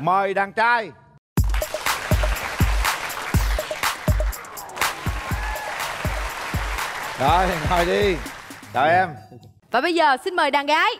Mời đàn trai. Rồi, ngồi đi. Chào em. Và bây giờ xin mời đàn gái.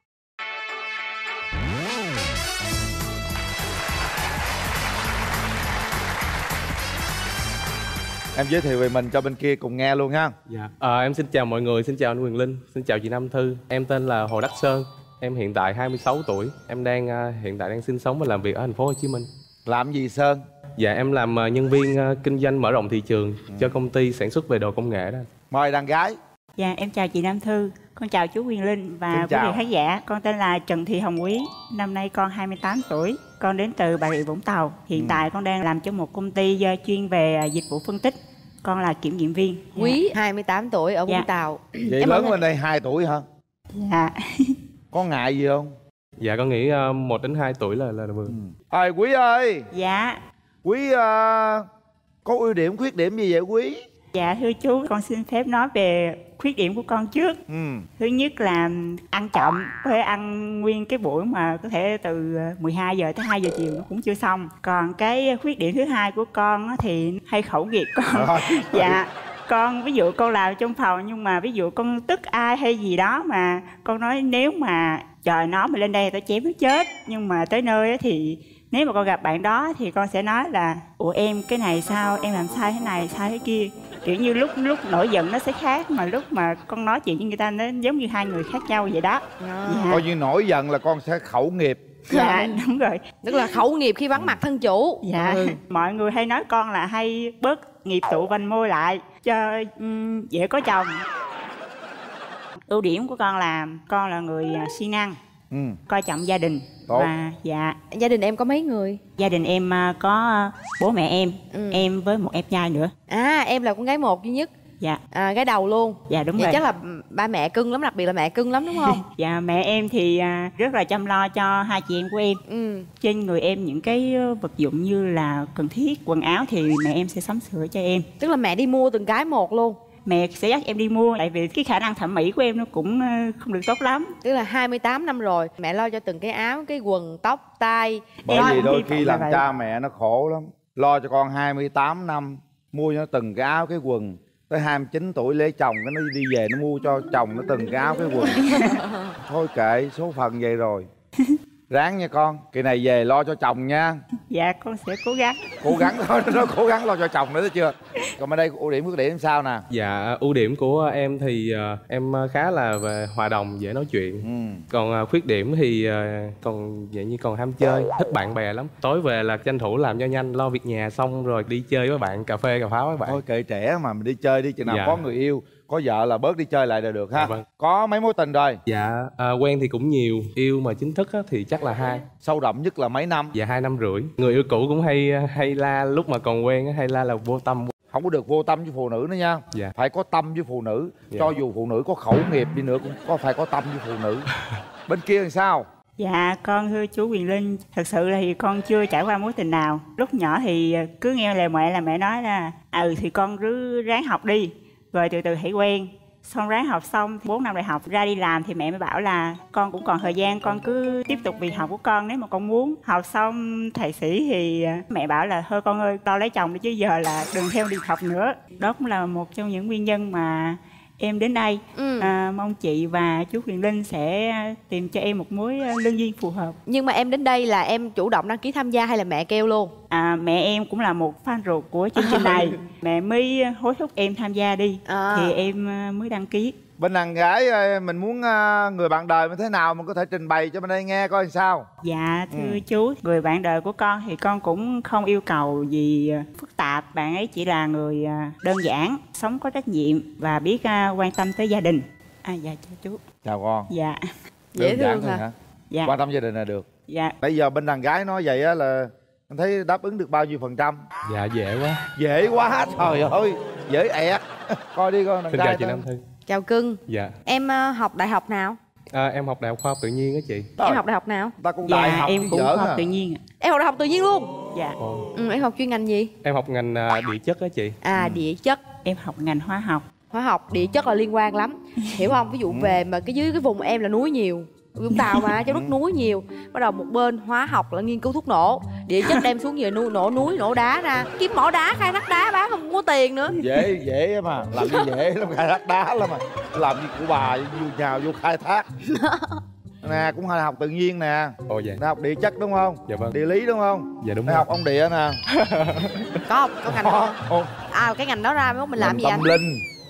Em giới thiệu về mình cho bên kia cùng nghe luôn ha. Dạ. Em xin chào mọi người, xin chào anh Quyền Linh, xin chào chị Nam Thư. Em tên là Hồ Đắc Sơn. Em hiện tại 26 tuổi. Em hiện tại đang sinh sống và làm việc ở thành phố Hồ Chí Minh. Làm gì Sơn? Dạ em làm nhân viên kinh doanh mở rộng thị trường cho công ty sản xuất về đồ công nghệ đó. Mời đàn gái. Dạ em chào chị Nam Thư, con chào chú Quyền Linh và quý vị khán giả. Con tên là Trần Thị Hồng Quý, năm nay con 28 tuổi. Con đến từ Bà Rịa Vũng Tàu. Hiện tại con đang làm cho một công ty chuyên về dịch vụ phân tích. Con là kiểm nghiệm viên. Quý 28 tuổi ở Vũng Tàu. Vậy em lớn lên đây 2 tuổi hả? Dạ. Có ngại gì không? Dạ con nghĩ 1 đến 2 tuổi là vừa. Quý ơi. Dạ. Quý có ưu điểm khuyết điểm gì vậy Quý? Dạ thưa chú, con xin phép nói về khuyết điểm của con trước. Thứ nhất là ăn chậm, có thể ăn nguyên cái buổi mà có thể từ 12 giờ tới 2 giờ chiều nó cũng chưa xong. Còn cái khuyết điểm thứ hai của con thì hay khẩu nghiệp con. Dạ. Con ví dụ con làm trong phòng nhưng mà ví dụ con tức ai hay gì đó mà con nói nếu mà trời nó mà lên đây tao chém nó chết. Nhưng mà tới nơi thì nếu mà con gặp bạn đó thì con sẽ nói là ủa em cái này sao, em làm sai thế này, sai thế kia. Kiểu như lúc nổi giận nó sẽ khác, mà lúc mà con nói chuyện với người ta nó giống như hai người khác nhau vậy đó. Dạ. Coi như nổi giận là con sẽ khẩu nghiệp. Dạ đúng rồi. Tức là khẩu nghiệp khi vắng mặt thân chủ. Dạ. Mọi người hay nói con là hay bớt nghiệp tụ vành môi lại cho dễ có chồng. Ưu điểm của con là người siêng năng, coi trọng gia đình. Tốt. Và dạ. Gia đình em có mấy người? Gia đình em có bố mẹ em với một em trai nữa. À em là con gái một duy nhất. Dạ. Gái đầu luôn. Dạ đúng vậy rồi. Chắc là ba mẹ cưng lắm, đặc biệt là mẹ cưng lắm đúng không? Dạ mẹ em thì rất là chăm lo cho hai chị em của em. Trên người em những cái vật dụng như là cần thiết, quần áo thì mẹ em sẽ sắm sửa cho em. Tức là mẹ đi mua từng cái một luôn? Mẹ sẽ dắt em đi mua, tại vì cái khả năng thẩm mỹ của em nó cũng không được tốt lắm. Tức là 28 năm rồi mẹ lo cho từng cái áo, cái quần, tóc, tai. Bởi vì đôi khi làm cha mẹ nó khổ lắm. Lo cho con 28 năm, mua cho nó từng cái áo cái quần. Tới 29 tuổi lấy chồng cái nó đi về nó mua cho chồng nó từng cái áo cái quần. Thôi kệ, số phận vậy rồi. Ráng nha con, kỳ này về lo cho chồng nha. Dạ con sẽ cố gắng. Cố gắng thôi, nó cố gắng lo cho chồng nữa thấy chưa. Còn ở đây ưu điểm khuyết điểm sao nè? Dạ ưu điểm của em thì em khá là về hòa đồng, dễ nói chuyện. Còn khuyết điểm thì còn vậy như còn ham chơi, thích bạn bè lắm. Tối về là tranh thủ làm cho nhanh, lo việc nhà xong rồi đi chơi với bạn, cà phê cà pháo với bạn. Thôi kệ trẻ mà mình đi chơi đi, chừng nào có người yêu có vợ là bớt đi chơi lại là được ha. Vâng. Có mấy mối tình rồi? Dạ quen thì cũng nhiều, yêu mà chính thức thì chắc là 2. Sâu đậm nhất là mấy năm? Dạ 2 năm rưỡi. Người yêu cũ cũng hay la, lúc mà còn quen hay la là vô tâm. Không có được vô tâm với phụ nữ nữa nha. Dạ. Phải có tâm với phụ nữ. Cho dù phụ nữ có khẩu nghiệp đi nữa cũng phải có tâm với phụ nữ. Bên kia làm sao? Dạ con thưa chú Quyền Linh, thật sự là thì con chưa trải qua mối tình nào. Lúc nhỏ thì cứ nghe lời mẹ là mẹ nói là thì con cứ ráng học đi rồi từ từ hãy quen. Xong ráng học xong 4 năm đại học ra đi làm thì mẹ mới bảo là con cũng còn thời gian, con cứ tiếp tục việc học của con nếu mà con muốn. Học xong thạc sĩ thì mẹ bảo là thôi con ơi tao lấy chồng đi chứ giờ là đừng theo việc học nữa. Đó cũng là một trong những nguyên nhân mà em đến đây. Mong chị và chú Quyền Linh sẽ tìm cho em một mối lương duyên phù hợp. Nhưng mà em đến đây là em chủ động đăng ký tham gia hay là mẹ kêu luôn? Mẹ em cũng là một fan ruột của chương trình này. Mẹ mới hối thúc em tham gia đi thì em mới đăng ký. Bên đàn gái mình muốn người bạn đời như thế nào mình có thể trình bày cho bên đây nghe coi sao? Dạ thưa chú, người bạn đời của con thì con cũng không yêu cầu gì phức tạp. Bạn ấy chỉ là người đơn giản, sống có trách nhiệm và biết quan tâm tới gia đình. Dạ chào chú. Chào con. Dạ. Dễ thương hả? Dạ. Quan tâm gia đình là được. Dạ. Bây giờ bên đàn gái nói vậy á là anh thấy đáp ứng được bao nhiêu %? Dạ dễ quá. Dễ quá, trời ơi, dễ ẹt. Coi đi con đàn Xin gái. chào chị Nam Thư. Chào cưng. Dạ. Em học đại học nào? Em học đại học khoa học tự nhiên á chị. Em học đại học nào? Ta cũng đại học em cũng giỡn học à. tự nhiên. Em học đại học tự nhiên luôn? Dạ. Em học chuyên ngành gì? Em học ngành địa chất á chị. Địa chất. Em học ngành hóa học. Hóa học, địa chất là liên quan lắm. Hiểu không? Ví dụ về mà dưới cái vùng em là núi nhiều. Vũng Tàu mà Châu Đốc núi nhiều. Bắt đầu một bên hóa học là nghiên cứu thuốc nổ, địa chất đem xuống về nổ núi nổ đá ra, kiếm mỏ đá khai thác đá bán không có tiền nữa. Dễ mà làm gì dễ lắm, khai thác đá lắm mà làm gì của bà vô nhào vô khai thác. Nè cũng hay học tự nhiên nè. Ồ dạ. Đại học địa chất đúng không? Dạ vâng. Địa lý đúng không? Dạ đúng Đại rồi. học ông địa nè. Có ngành đó. Cái ngành đó ra mới mình làm gì anh? Tâm linh.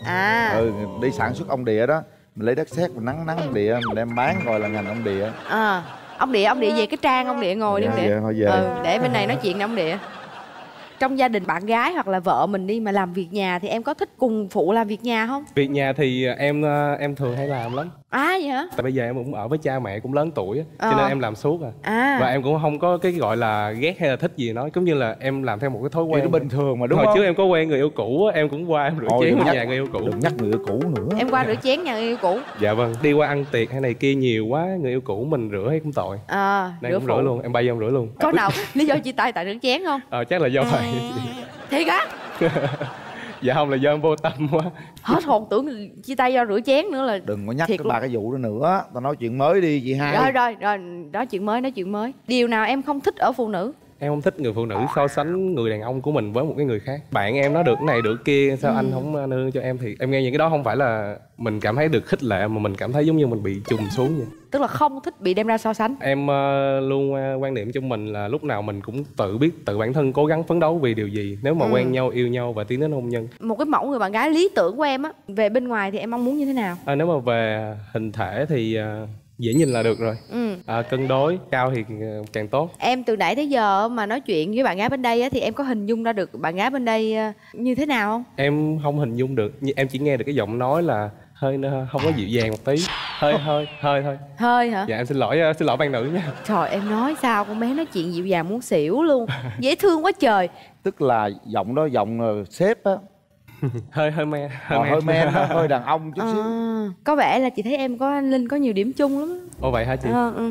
Đi sản xuất ông địa đó. Mình lấy đất sét mình nắng ông địa mình đem bán gọi là ngành ông địa. Ông địa về cái trang ông địa ngồi đi ông địa. Để bên này nói chuyện nè ông địa. Trong gia đình bạn gái hoặc là vợ mình đi mà làm việc nhà thì em có thích cùng phụ làm việc nhà không? Việc nhà thì em thường hay làm lắm. Vậy hả? Tại bây giờ em cũng ở với cha mẹ cũng lớn tuổi cho nên em làm suốt và em cũng không có cái gọi là ghét hay là thích gì nó, giống như là em làm theo một cái thói quen. Nó bình thường mà đúng không? Hồi trước em có quen người yêu cũ em cũng qua em rửa chén bên nhà người yêu cũ. Đừng nhắc người yêu cũ nữa. Em qua rửa chén nhà người yêu cũ. Dạ vâng, đi qua ăn tiệc hay này kia nhiều quá người yêu cũ mình rửa hay cũng tội. Nên cũng rửa luôn, em bay vô em rửa luôn. Có nào lý do chia tay tại rửa chén không? Chắc là do vậy. Thiệt á? Dạ không, là do em vô tâm quá. Hết hồn tưởng chia tay do rửa chén nữa là. Đừng có nhắc cái ba cái vụ đó nữa. Tao nói chuyện mới đi chị hai. Rồi nói chuyện mới. Điều nào em không thích ở phụ nữ? Em không thích người phụ nữ so sánh người đàn ông của mình với một cái người khác. Bạn em nó được cái này được kia, sao anh không nương cho em? Thì em nghe những cái đó không phải là mình cảm thấy được khích lệ mà mình cảm thấy giống như mình bị trùng xuống vậy. Tức là không thích bị đem ra so sánh. Em luôn quan niệm trong mình là lúc nào mình cũng tự bản thân cố gắng phấn đấu vì điều gì. Nếu mà quen nhau, yêu nhau và tiến đến hôn nhân. Một cái mẫu người bạn gái lý tưởng của em á, về bên ngoài thì em mong muốn như thế nào? Nếu mà về hình thể thì dễ nhìn là được rồi. Cân đối, cao thì càng tốt. Em từ nãy tới giờ mà nói chuyện với bạn gái bên đây á, thì em có hình dung ra được bạn gái bên đây như thế nào không? Em không hình dung được, em chỉ nghe được cái giọng nói là hơi không có dịu dàng một tí, hơi thôi. Hơi hả? Dạ em xin lỗi ban nữ nha. Trời, em nói sao con bé nói chuyện dịu dàng muốn xỉu luôn. Dễ thương quá trời. Tức là giọng đó giọng sếp á. hơi men đó, hơi đàn ông chút xíu. Có vẻ là chị thấy em có anh Linh có nhiều điểm chung lắm. Ồ vậy hả chị?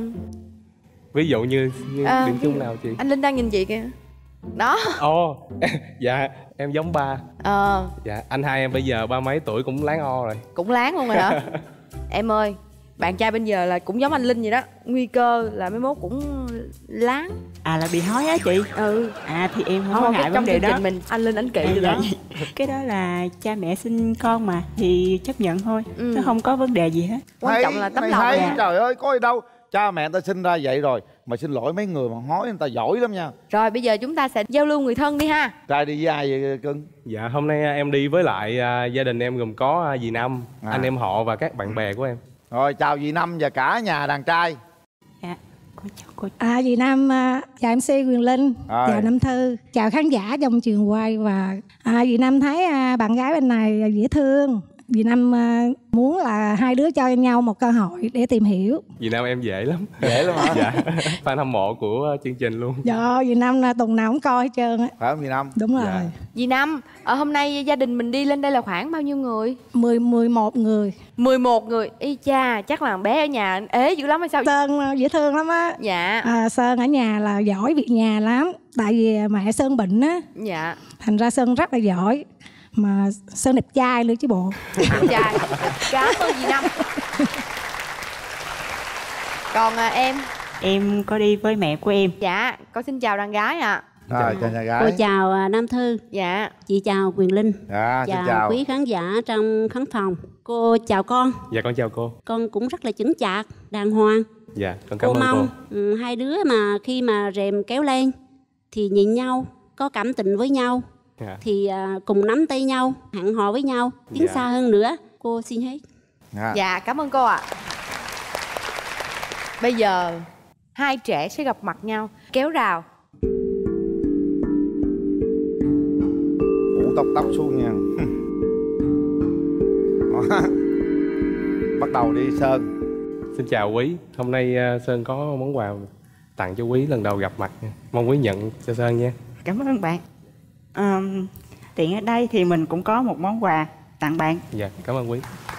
Ví dụ như điểm chung nào chị? Anh Linh đang nhìn chị kìa. Đó. Dạ em giống ba. Dạ anh hai em bây giờ ba mấy tuổi cũng láng o rồi. Cũng láng luôn rồi hả? Em ơi, bạn trai bây giờ là cũng giống anh Linh vậy đó, nguy cơ là mấy mốt cũng láng. Là bị hói á chị? Thì em không có ngại vấn đề đó. Mình anh Linh ảnh kỵ được đó. Cái đó là cha mẹ sinh con mà thì chấp nhận thôi, nó không có vấn đề gì hết. Quan trọng là tấm lòng. Trời ơi có gì đâu, cha mẹ ta sinh ra vậy rồi mà xin lỗi mấy người mà hói người ta giỏi lắm nha. Rồi bây giờ chúng ta sẽ giao lưu người thân đi ha. Trai đi với ai vậy cưng? Dạ hôm nay em đi với lại gia đình em gồm có dì Năm, anh em họ và các bạn bè của em. Rồi chào dì Năm và cả nhà đàn trai. Dạ dì Năm, chào MC Quyền Linh, chào Năm Thư, chào khán giả trong trường quay. Và dì Năm thấy bạn gái bên này dễ thương. Dì Năm muốn là hai đứa cho nhau một cơ hội để tìm hiểu. Dì Năm em dễ lắm. Dễ lắm hả? Dạ, fan hâm mộ của chương trình luôn. Dạ, dì Năm là tuần nào cũng coi hết trơn á. Phải không dì Năm? Đúng rồi. Dì Năm, hôm nay gia đình mình đi lên đây là khoảng bao nhiêu người? 11 người. 11 người, y cha, chắc là bé ở nhà ế dữ lắm hay sao? Sơn dễ thương lắm á. Dạ. Sơn ở nhà là giỏi việc nhà lắm. Tại vì mẹ Sơn bệnh á. Dạ. Thành ra Sơn rất là giỏi. Mà Sơn đẹp trai nữa chứ bộ. Đẹp trai. Cảm ơn dì Năm. Còn em có đi với mẹ của em. Dạ, con xin chào đàn gái ạ. Chào nhà gái. Cô chào Nam Thư. Dạ. Chị chào Quyền Linh. Dạ, chào quý khán giả trong khán phòng. Cô chào con. Dạ con chào cô. Con cũng rất là chững chạc, đàng hoàng. Dạ, con cảm ơn mong hai đứa mà khi mà rèm kéo lên thì nhìn nhau, có cảm tình với nhau. Thì cùng nắm tay nhau, hẹn hò với nhau, tiến xa hơn nữa. Cô xin hết. Dạ, cảm ơn cô ạ. Bây giờ hai trẻ sẽ gặp mặt nhau, kéo rào. Phủ tóc xuống nha. Bắt đầu đi Sơn. Xin chào Quý. Hôm nay Sơn có món quà tặng cho Quý lần đầu gặp mặt. Mong Quý nhận cho Sơn nha. Cảm ơn bạn. Tiện ở đây thì mình cũng có một món quà tặng bạn. Dạ, cảm ơn Quý.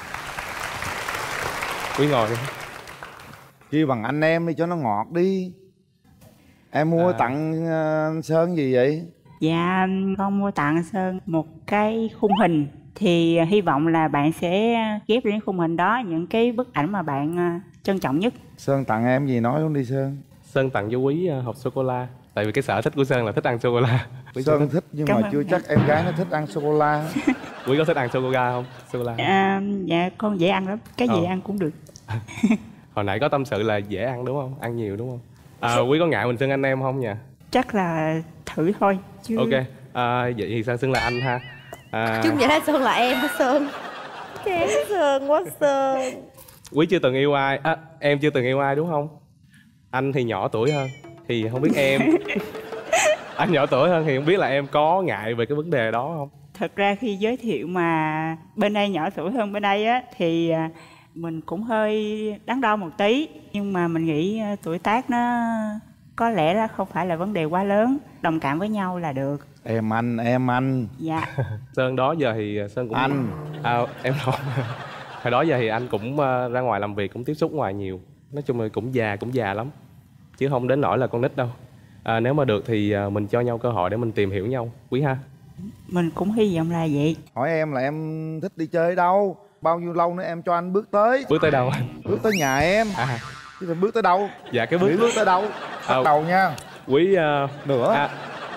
Quý ngồi đi. Kêu bằng anh em đi cho nó ngọt đi. Em mua tặng Sơn gì vậy? Dạ, con mua tặng Sơn một cái khung hình. Thì hy vọng là bạn sẽ ghép lên khung hình đó những cái bức ảnh mà bạn trân trọng nhất. Sơn tặng em gì nói luôn đi Sơn. Sơn tặng cho Quý hộp sô cô la. Tại vì cái sở thích của Sơn là thích ăn sô cô la. Sơn thích nhưng mà chưa chắc em gái nó thích ăn sô cô la. Quý có thích ăn sô cô la không? Sô cô la. Dạ con dễ ăn lắm, cái gì ăn cũng được. Hồi nãy có tâm sự là dễ ăn đúng không? Ăn nhiều đúng không? Quý có ngại mình xưng anh em không nhỉ? Chắc là thử thôi chứ. Ok, vậy thì Sơn xưng là anh ha. Chứ không vậy đó Sơn là em hả Sơn? Chán Sơn quá Sơn. Quý chưa từng yêu ai, em chưa từng yêu ai đúng không? Anh thì nhỏ tuổi hơn, thì không biết em. Anh nhỏ tuổi hơn thì không biết là em có ngại về cái vấn đề đó không? Thật ra khi giới thiệu mà bên đây nhỏ tuổi hơn bên đây á thì mình cũng hơi đắn đo một tí, nhưng mà mình nghĩ tuổi tác nó có lẽ là không phải là vấn đề quá lớn, đồng cảm với nhau là được. Em anh. Dạ. Sơn đó giờ thì Sơn cũng anh em không. Hồi đó giờ thì anh cũng ra ngoài làm việc, cũng tiếp xúc ngoài nhiều. Nói chung là cũng già lắm, chứ không đến nỗi là con nít đâu. Nếu mà được thì mình cho nhau cơ hội để mình tìm hiểu nhau, Quý ha. Mình cũng hy vọng là vậy. Hỏi em là em thích đi chơi đâu, bao nhiêu lâu nữa em cho anh bước tới. Bước tới đâu? Bước tới nhà em. Chứ bước tới đâu? Dạ cái bước tới đâu? Bắt đầu nha. Quý nữa.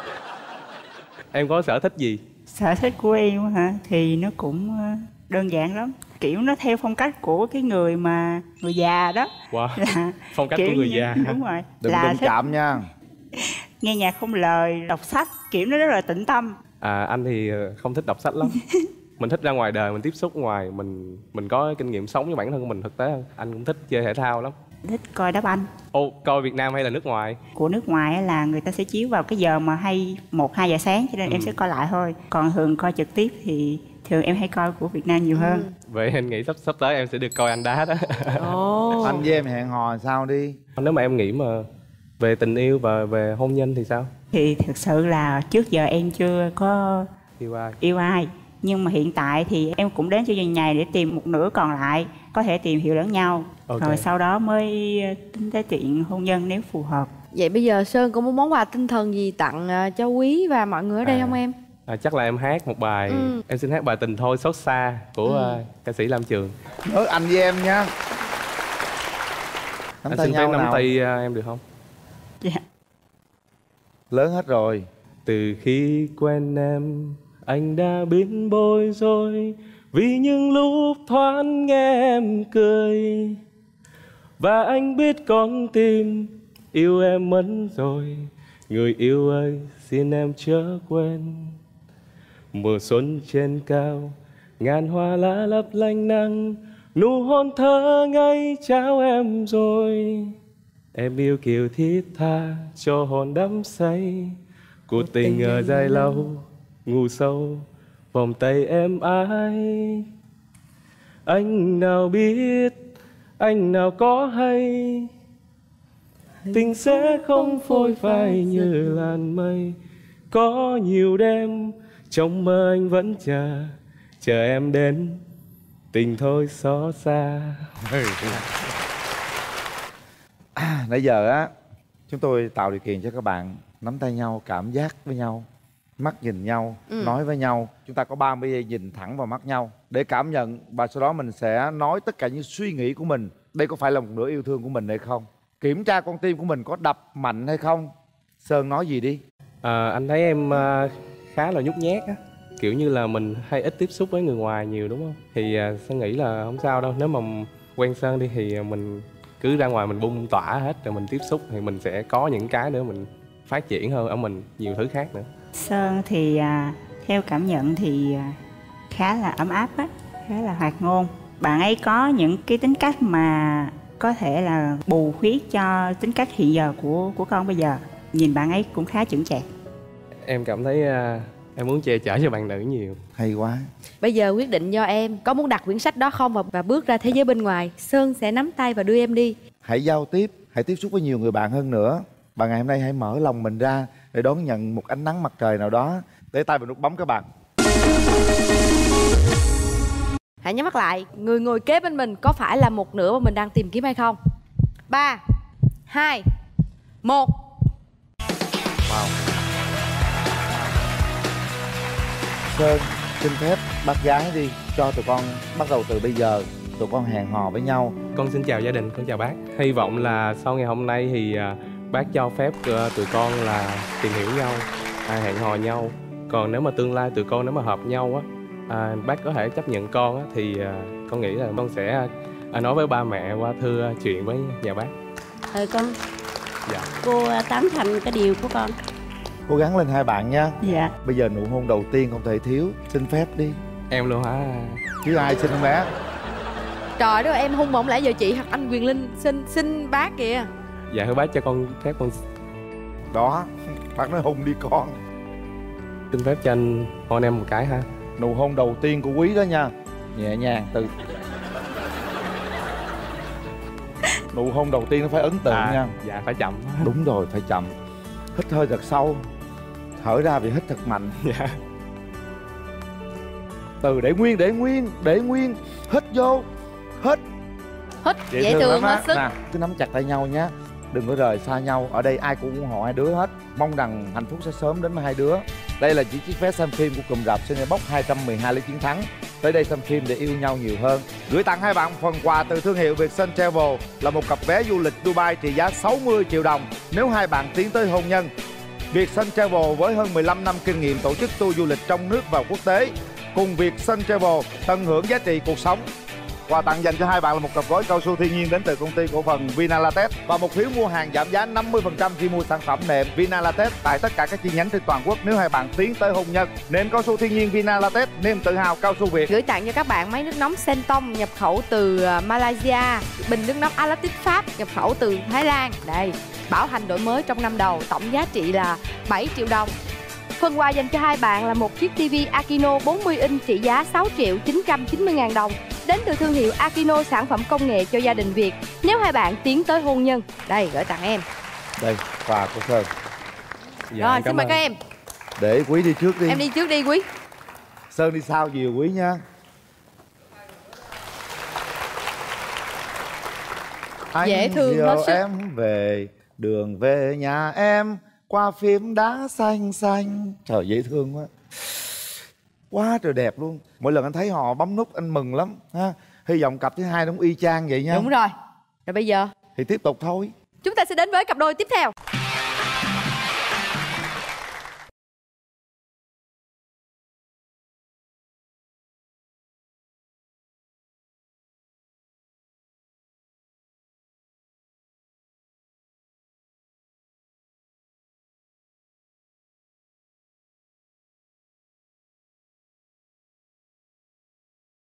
Em có sở thích gì? Sở thích của em hả? Thì nó cũng đơn giản lắm, kiểu nó theo phong cách của cái người già đó. Wow. Là phong cách của người già. Đúng rồi. Đừng chạm nha. Nghe nhạc không lời, đọc sách, kiểu nó rất là tĩnh tâm. Anh thì không thích đọc sách lắm. Mình thích ra ngoài đời, mình tiếp xúc ngoài, mình có kinh nghiệm sống với bản thân của mình thực tế hơn. Anh cũng thích chơi thể thao lắm. Thích coi đá banh. Coi Việt Nam hay là nước ngoài? Của nước ngoài là người ta sẽ chiếu vào cái giờ mà 1-2 giờ sáng, cho nên em sẽ coi lại thôi. Còn thường coi trực tiếp thì thường em hay coi của Việt Nam nhiều hơn. Vậy anh nghĩ sắp tới em sẽ được coi anh đá đó. Anh với em hẹn hò sao đi? Nếu mà em nghĩ mà về tình yêu và về hôn nhân thì sao? Thì thực sự là trước giờ em chưa có yêu ai. Nhưng mà hiện tại thì em cũng đến chương trình này để tìm một nửa còn lại, có thể tìm hiểu lẫn nhau. Rồi sau đó mới tính tới chuyện hôn nhân nếu phù hợp. Vậy bây giờ Sơn có muốn món quà tinh thần gì tặng cho Quý và mọi người ở đây không em? Chắc là em hát một bài. Em xin hát bài Tình Thôi Xót Xa của ca sĩ Lam Trường. Anh với em nha. Anh xin phép nắm tay em được không? Dạ. Lớn hết rồi. Từ khi quen em, anh đã biến bối rối vì những lúc thoáng nghe em cười. Và anh biết con tim yêu em mất rồi. Người yêu ơi, xin em chớ quên. Mùa xuân trên cao, ngàn hoa lá lấp lánh nắng, nụ hôn thơ ngây trao em rồi. Em yêu kiều thiết tha cho hồn đắm say, cuộc tình ở dài lâu ngủ sâu vòng tay em ai. Anh nào biết, anh nào có hay, tình sẽ không phôi phai như làn mây. Có nhiều đêm trong mơ anh vẫn chờ em đến, tình thôi xót xa. Nãy giờ á, chúng tôi tạo điều kiện cho các bạn nắm tay nhau, cảm giác với nhau, mắt nhìn nhau, nói với nhau. Chúng ta có 30 giây nhìn thẳng vào mắt nhau để cảm nhận, và sau đó mình sẽ nói tất cả những suy nghĩ của mình. Đây có phải là một nửa yêu thương của mình hay không? Kiểm tra con tim của mình có đập mạnh hay không. Sơn nói gì đi. Anh thấy em khá là nhút nhát á, kiểu như là mình hay ít tiếp xúc với người ngoài nhiều đúng không? Thì Sơn nghĩ là không sao đâu. Nếu mà quen Sơn đi thì mình cứ ra ngoài mình bung tỏa hết, rồi mình tiếp xúc thì mình sẽ có những cái nữa mình phát triển hơn ở mình, nhiều thứ khác nữa. Sơn thì theo cảm nhận thì khá là ấm áp á, khá là hoạt ngôn. Bạn ấy có những cái tính cách mà có thể là bù khuyết cho tính cách hiện giờ của con bây giờ. Nhìn bạn ấy cũng khá chững chạc. Em cảm thấy em muốn che chở cho bạn nữ nhiều. Hay quá. Bây giờ quyết định do em. Có muốn đặt quyển sách đó không và bước ra thế giới bên ngoài? Sơn sẽ nắm tay và đưa em đi. Hãy giao tiếp, hãy tiếp xúc với nhiều người bạn hơn nữa. Và ngày hôm nay hãy mở lòng mình ra để đón nhận một ánh nắng mặt trời nào đó. Để tay vào nút bấm các bạn. Hãy nhắm mắt lại. Người ngồi kế bên mình có phải là một nửa mà mình đang tìm kiếm hay không? 3, 2, 1. Wow. Sơn xin phép bác gái đi, cho tụi con bắt đầu từ bây giờ tụi con hẹn hò với nhau. con xin chào gia đình, con chào bác. Hy vọng là sau ngày hôm nay thì bác cho phép tụi con là tìm hiểu nhau, hẹn hò nhau. Còn nếu mà tương lai tụi con nếu mà hợp nhau á, bác có thể chấp nhận con á, thì con nghĩ là con sẽ nói với ba mẹ qua thư chuyện với nhà bác. Con. Dạ. Cô tán thành cái điều của con. Cố gắng lên hai bạn nha. Dạ. Bây giờ nụ hôn đầu tiên không thể thiếu. Xin phép đi. Em luôn hả? Chứ ai xin không bé? Trời đất ơi, em hôn bổng lẽ giờ chị hoặc anh Quyền Linh xin bác kìa. Dạ thưa bác cho con phép con. Đó, bác nói hôn đi con. Xin phép cho anh hôn em một cái ha. Nụ hôn đầu tiên của Quý đó nha. Nhẹ nhàng từ. Nụ hôn đầu tiên nó phải ấn tượng nha. Dạ phải chậm. Đúng rồi, phải chậm. Hít hơi thật sâu, thở ra vì hít thật mạnh. Dạ. Từ để nguyên. Hít vô. Hít dễ thương hết sức. Nè, cứ nắm chặt tay nhau nhé. Đừng có rời xa nhau. Ở đây ai cũng ủng hộ hai đứa hết. Mong rằng hạnh phúc sẽ sớm đến với hai đứa. Đây là chiếc vé xem phim của cụm rạp Cinebox 212 lý chiến thắng. Tới đây xem phim để yêu nhau nhiều hơn. Gửi tặng hai bạn phần quà từ thương hiệu Vietsun Travel là một cặp vé du lịch Dubai trị giá 60 triệu đồng nếu hai bạn tiến tới hôn nhân. Vietsun Travel với hơn 15 năm kinh nghiệm tổ chức tour du lịch trong nước và quốc tế. Cùng Vietsun Travel tận hưởng giá trị cuộc sống. Quà tặng dành cho hai bạn là một cặp gói cao su thiên nhiên đến từ công ty cổ phần Vinalatex và một phiếu mua hàng giảm giá 50% khi mua sản phẩm nệm Vinalatex tại tất cả các chi nhánh trên toàn quốc nếu hai bạn tiến tới hôn nhân. Nệm cao su thiên nhiên Vinalatex, niềm tự hào cao su Việt. Gửi tặng cho các bạn máy nước nóng Sentong nhập khẩu từ Malaysia, bình nước nóng Alatic Pháp nhập khẩu từ Thái Lan. Đây, bảo hành đổi mới trong năm đầu, tổng giá trị là 7 triệu đồng. Phần quà dành cho hai bạn là một chiếc TV Aquino 40 inch trị giá 6 triệu 990 ngàn đồng đến từ thương hiệu Aquino, sản phẩm công nghệ cho gia đình Việt nếu hai bạn tiến tới hôn nhân. Đây, gửi tặng em. Đây, quà của Sơn. Dạ, rồi, xin mời các em. Để Quý đi trước đi. Em đi trước đi Quý. Sơn đi sau dìu Quý nha. Dễ thương hết sức. Em về đường về nhà em qua phím đá xanh xanh. Trời, dễ thương quá. Quá trời đẹp luôn. Mỗi lần anh thấy họ bấm nút anh mừng lắm ha. Hy vọng cặp thứ hai nó cũng y chang vậy nha. Đúng rồi. Rồi bây giờ thì tiếp tục thôi. chúng ta sẽ đến với cặp đôi tiếp theo.